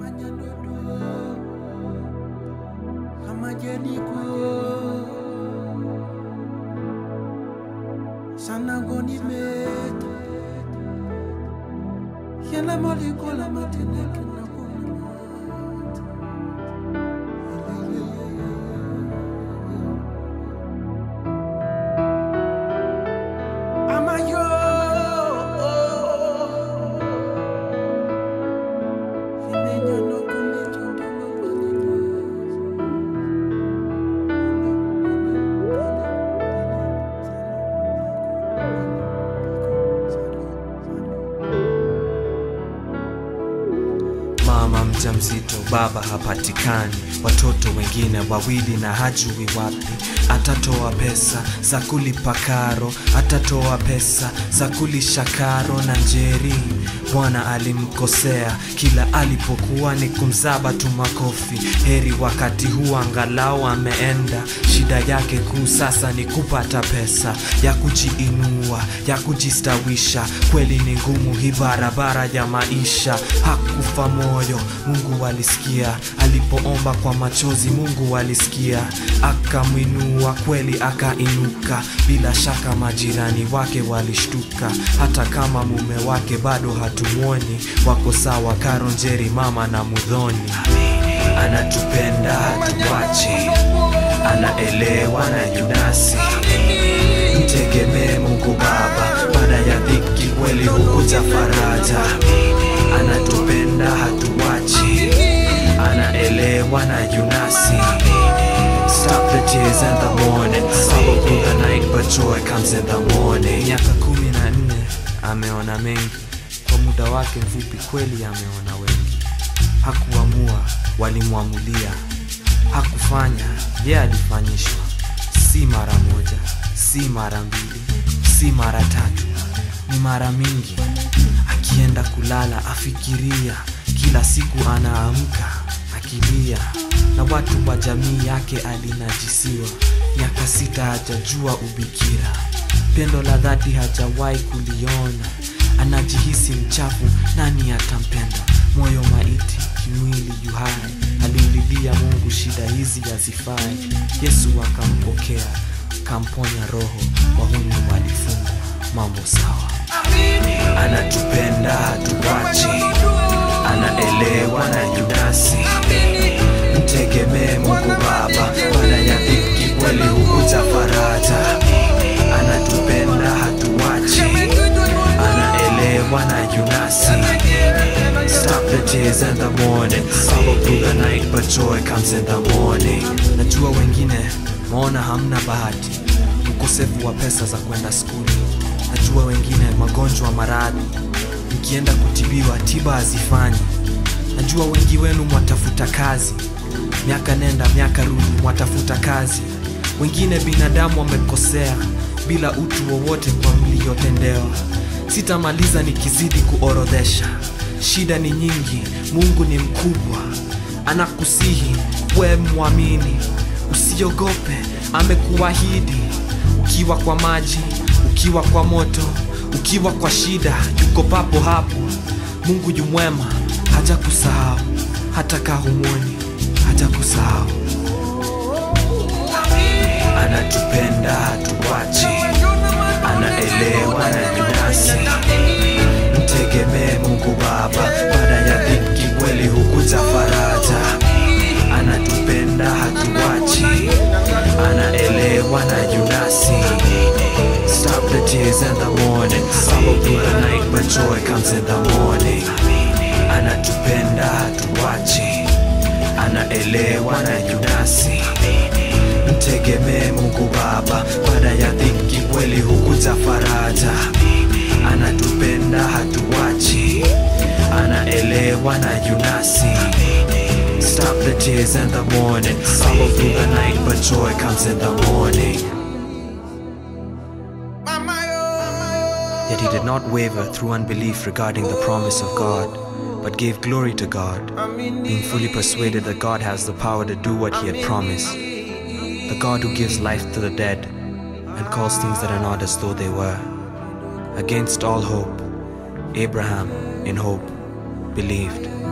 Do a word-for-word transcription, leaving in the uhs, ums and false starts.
Mzito baba hapatikani, watoto wengine wawili na hajui wapi. Atatoa pesa za kulipa karo, atatoa pesa za kulisha karo na Njeri. Bwana alimkosea, kila alipokuwa ni kumzaba tu makofi. Heri wakati huu angalau ameenda. Shida yake kuu sasa ni kupata pesa ya kujiinua, ya kujistawisha. Kweli ni ngumu hii barabara ya maisha. Hakufa moyo, Mungu alisikia. Alipoomba kwa machozi, Mungu alisikia. Akamwinua, kweli akainuka. Bila shaka majirani wake walishtuka. Hata kama mume wake bado hatumuoni, wako sawa Karo, Njeri, mama na Mudhoni. Anatupenda hatuwachi, anaelewa na Yunasi. Mtegemee Mungu Baba, baada ya dhiki kweli hukuja faraja. Anatupenda hatuwachi, anaelewa na Yunasi. Stop the tears in the morning, sorrow through the night, but joy comes in the morning. Miaka kumi na nne ameona mengi, kwa muda wake mfupi kweli ameona wengi. Hakuamua, walimwamulia. Hakufanya, yeye alifanyishwa. Si mara moja, si mara mbili, si mara tatu, ni mara mingi. Akienda kulala afikiria, kila siku anaamka akilia. Na watu wa jamii yake alinajisiwa. Miaka sita hajajua ubikira, pendo la dhati hajawahi kuliona. Anajihisi mchafu, nani atampenda? Moyo maiti, kimwili yuhai. Alimlilia Mungu, shida hizi hazifai. Yesu akampokea, kamponya roho. Wahuni walifungwa, mambo sawa. Anatupenda hatuwachi, anaelewa na Yunasi. Mtegemee Mungu Baba, baada ya dhiki kweli hukuja faraja. Anatupenda hatuwachi, anaelewa na Yunasi. Stop the tears in the morning, sorrow through the night, but joy comes in the morning. Najua wengine maona hamna bahati, ukosefu wa pesa za kwenda skuli. Najua wengine magonjwa, maradhi, mkienda kutibiwa tiba hazifanyi. Najua wengi wenu mwatafuta kazi, miaka nenda miaka rudi mwatafuta kazi. Wengine binadamu wamekosea bila utu wowote kwa mliotendewa. Sitamaliza nikizidi kuorodhesha. Shida ni nyingi, Mungu ni mkubwa. Anakusihi we muamini, usiogope, amekuahidi. Ukiwa kwa maji, ukiwa kwa moto, ukiwa kwa shida, yuko papo hapo. Mungu yu mwema, hajakusahau. Hata kahumoni, hajakusahau. Anatupenda hatuwachi, anaelewa na Yunasi. Mtegemee Mungu Baba, baada ya dhiki kweli hukuja faraja. Anatupenda hatuwachi, anaelewa na Yunasi. Stop the tears in the morning, sorrow through the night, but joy comes in the morning. Anatupenda hatuwachi, anaelewa na Yunasi. Mtegemee Mungu Baba, baada ya dhiki kweli hukuja faraja. Anatupenda hatuwachi, anaelewa na Yunasi. Stop the tears in the morning, sorrow through the night, but joy comes in the morning. Yet he did not waver through unbelief regarding the promise of God, but gave glory to God, being fully persuaded that God has the power to do what he had promised. The God who gives life to the dead and calls things that are not as though they were. Against all hope, Abraham, in hope, believed,